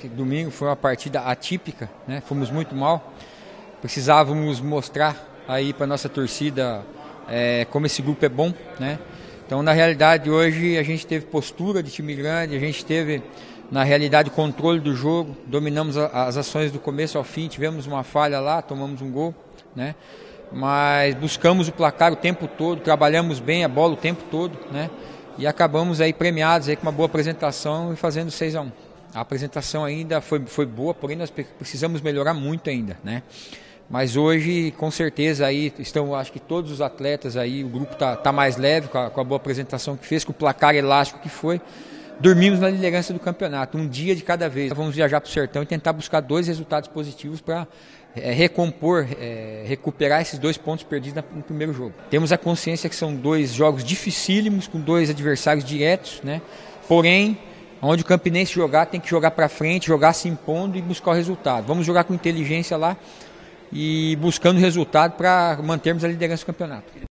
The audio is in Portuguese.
que domingo foi uma partida atípica, né? Fomos muito mal. Precisávamos mostrar aí para nossa torcida como esse grupo é bom, né? Então, na realidade, hoje a gente teve postura de time grande, a gente teve, na realidade, controle do jogo, dominamos as ações do começo ao fim, tivemos uma falha lá, tomamos um gol, né? Mas buscamos o placar o tempo todo, trabalhamos bem a bola o tempo todo, né? E acabamos aí premiados aí com uma boa apresentação e fazendo 6-1. A apresentação ainda foi boa, porém nós precisamos melhorar muito ainda, né? Mas hoje, com certeza, aí estão, acho que todos os atletas aí, o grupo tá mais leve com a boa apresentação que fez, com o placar elástico que foi. Dormimos na liderança do campeonato, um dia de cada vez. Vamos viajar para o Sertão e tentar buscar 2 resultados positivos para recuperar esses 2 pontos perdidos no primeiro jogo. Temos a consciência que são 2 jogos dificílimos, com 2 adversários diretos, né? Porém, onde o Campinense jogar, tem que jogar para frente, jogar se impondo e buscar o resultado. Vamos jogar com inteligência lá e buscando resultado para mantermos a liderança do campeonato.